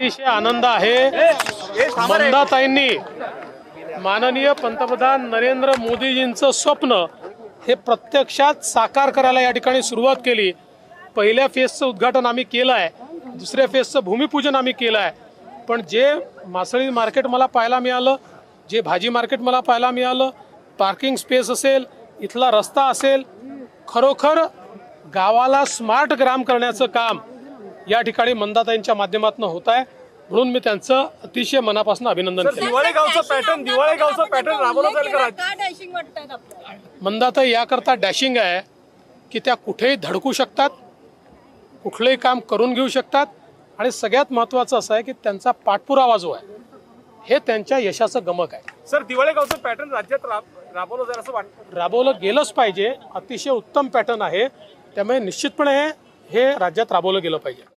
अतिशय आनंद आहे। मंदाताईंनी माननीय पंतप्रधान नरेंद्र मोदीजींचं स्वप्न हे प्रत्यक्षात साकार करायला या ठिकाणी सुरुवात केली। पहिल्या फेजचं उद्घाटन आम्ही केलं आहे, दुसऱ्या फेजचं भूमिपूजन आम्ही केलं आहे। पण जे मासळी मार्केट मला पाहायला मिळालं, जे भाजी मार्केट मला पाहायला मिळालं, पार्किंग स्पेस असेल, इथला रस्ता असेल, खरोखर गावाला स्मार्ट ग्राम करण्याचं काम या ठिकाणी मंदाताईंच्या माध्यमातून होत आहे। म्हणून मी त्यांचं अतिशय मनापासून अभिनंदन करतो। दिवाळे गावचं पॅटर्न राबवलं जाईल का? मंदाताई याकरता डॅशिंग आहे की त्या कुठेही धडकू शकतात, कुठलंही काम करून घेऊ शकतात आणि सगळ्यात महत्त्वाचं असं आहे की त्यांचा पाठपुरावा जो आहे हे त्यांच्या यशाचं गमक आहे। सर, दिवाळे गावचं पॅटर्न राज्यात राबवलं जाईल असं वाटतं? राबवलं गेलंच पाहिजे, अतिशय उत्तम पॅटर्न आहे, त्यामुळे निश्चितपणे हे राज्यात राबवलं गेलं पाहिजे।